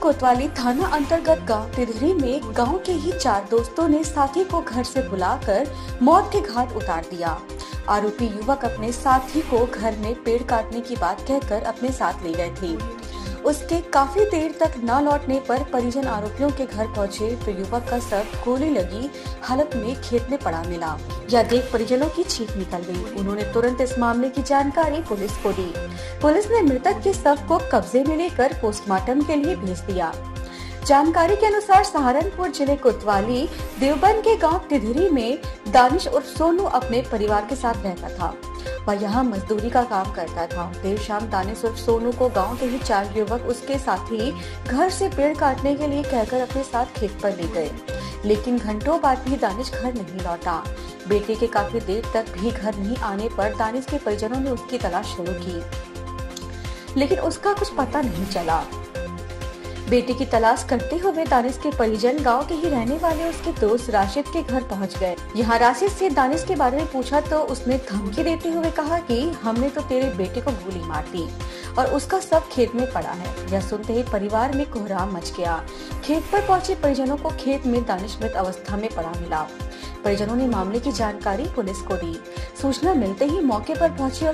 कोतवाली थाना अंतर्गत गांव तिधरी में गांव के ही 4 दोस्तों ने साथी को घर से बुलाकर मौत के घाट उतार दिया। आरोपी युवक अपने साथी को घर में पेड़ काटने की बात कहकर अपने साथ ले गए थे। उसके काफी देर तक न लौटने पर परिजन आरोपियों के घर पहुंचे तो युवक का शव गोली लगी हालत में खेत में पड़ा मिला। यह देख परिजनों की चीख निकल गई। उन्होंने तुरंत इस मामले की जानकारी पुलिस को दी। पुलिस ने मृतक के शव को कब्जे में लेकर पोस्टमार्टम के लिए भेज दिया। जानकारी के अनुसार सहारनपुर जिले कोतवाली देवबंद के गांव तिधरी में दानिश उर्फ सोनू अपने परिवार के साथ रहता था। वह यहाँ मजदूरी का काम करता था। देर शाम दानिश उर्फ सोनू को गांव के ही 4 युवक उसके साथी घर से पेड़ काटने के लिए कहकर अपने साथ खेत पर ले गए, लेकिन घंटों बाद भी दानिश घर नहीं लौटा। बेटे के काफी देर तक भी घर नहीं आने पर दानिश के परिजनों ने उसकी तलाश शुरू की, लेकिन उसका कुछ पता नहीं चला। बेटे की तलाश करते हुए दानिश के परिजन गांव के ही रहने वाले उसके दोस्त राशिद के घर पहुंच गए। यहां राशिद से दानिश के बारे में पूछा तो उसने धमकी देते हुए कहा कि हमने तो तेरे बेटे को गोली मार दी और उसका शव खेत में पड़ा है। यह सुनते ही परिवार में कोहराम मच गया। खेत पर पहुंचे परिजनों को खेत में दानिश मृत अवस्था में पड़ा मिला। परिजनों ने मामले की जानकारी पुलिस को दी। सूचना मिलते ही मौके पर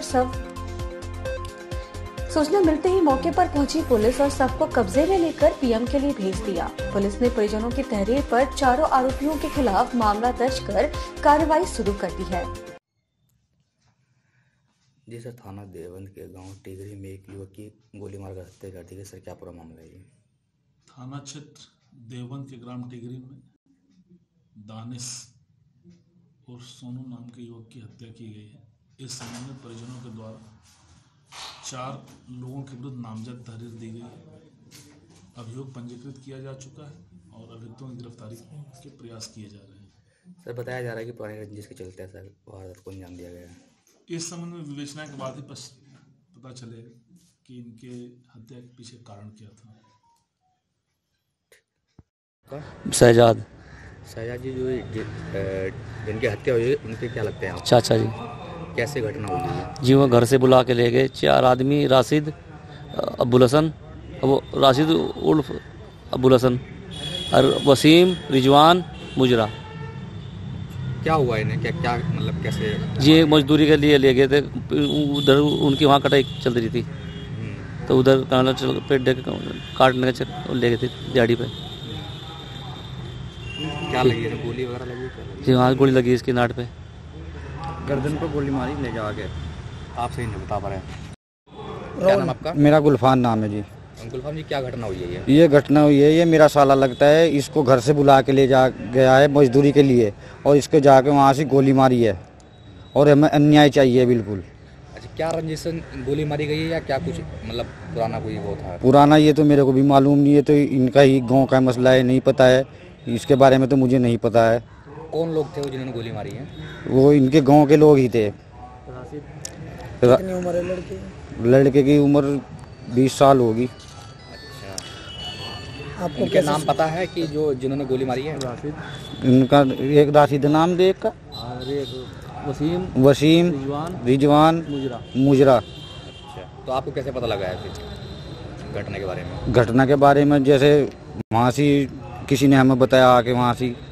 पहुंची पुलिस और शव को कब्जे में लेकर पीएम के लिए भेज दिया। पुलिस ने परिजनों की तहरीर पर चारों आरोपियों के खिलाफ मामला दर्ज कर कार्रवाई शुरू कर दी है। जी सर, थाना देवबंद के गांव टिगरी में एक युवक की गोली मारकर हत्या कर दी गई। सर, क्या पूरा मामला है? थाना क्षेत्र देवबंद के ग्राम टिगरी में दानिश और सोनू नाम के युवक की हत्या की गई है। इस संबंध में परिजनों के द्वारा 4 लोगों के विरुद्ध नामजद तहरीर दी गई है। अभियोग पंजीकृत किया जा चुका है और अभियुक्तों की गिरफ्तारी के प्रयास किए जा रहे हैं। सर, बताया जा रहा है कि पुरानी रंजिश के चलते सर वारदात को अंजाम दिया गया है। इस संबंध में विवेचना के बाद ही पता चलेगा कि इनके हत्या के पीछे कारण क्या था। शहजाद जी, जो जिनकी हत्या हुई है उनके क्या लगते हैं? चाचा जी। कैसे घटना हुई है? जी, वो घर से बुला के ले गए 4 आदमी, राशिद, अब्बुल हसन, वो राशिद उर्फ अब्बुल हसन और वसीम, रिजवान, मुजरा। क्या हुआ इन्हें? क्या मतलब कैसे? जी, मजदूरी के लिए ले गए थे। उधर उनकी वहाँ कटाई चल रही थी तो उधर पेड़ काटने का ले गए थे दिहाड़ी पे। क्या लगी है? गोली वगैरह लगी? जी, वहाँ गोली लगी इसकी नाट पे, गर्दन को गोली मारी ले जाके। आप सही नहीं बता पा रहे हैं। क्या नाम आपका? मेरा गुलफान नाम है जी। गुलफान जी, क्या घटना हुई है? ये घटना हुई है, ये मेरा साला लगता है। इसको घर से बुला के ले जा गया है मजदूरी के लिए और इसको जाके वहाँ से गोली मारी है और हमें अन्याय चाहिए बिल्कुल। अच्छा, क्या रंजिश से गोली मारी गई है या क्या कुछ मतलब पुराना कोई वो था? पुराना ये तो मेरे को भी मालूम नहीं है, तो इनका ही गाँव का मसला है, नहीं पता है इसके बारे में, तो मुझे नहीं पता है। कौन लोग थे वो जिन्होंने गोली मारी है? वो इनके गांव के लोग ही थे। कितनी उम्र है लड़के? लड़के की उम्र 20 साल होगी। अच्छा, आपको उनके नाम पता है कि जो जिन्होंने गोली मारी है? इनका एक राशिद नाम दे, एक वसीम, रिजवान, मुजरा। अच्छा, तो आपको कैसे पता लगा है फिर घटना के बारे में? घटना के बारे में जैसे वहाँ से किसी ने हमें बताया आके वहाँ से